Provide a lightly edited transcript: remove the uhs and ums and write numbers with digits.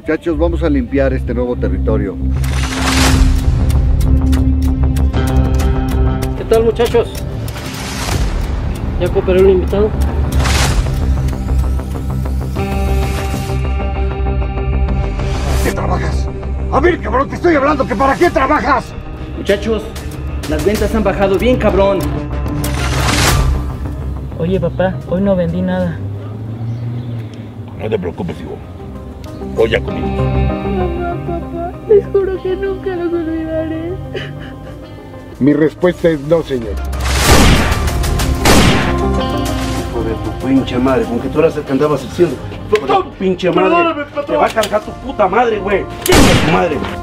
Muchachos, vamos a limpiar este nuevo territorio. ¿Qué tal, muchachos? ¿Ya cooperó el invitado? ¿Para qué trabajas? A ver, cabrón, te estoy hablando, que ¿para qué trabajas? Muchachos, las ventas han bajado bien, cabrón. Oye, papá, hoy no vendí nada. No te preocupes, hijo. Hoy ya comimos. Mamá, papá, les juro que nunca los olvidaré. Mi respuesta es no, señor. Hijo de tu pinche madre, con que tú eras el que andabas haciendo. Tu pinche madre. Te va a cargar tu puta madre, güey. ¿Quién es tu madre?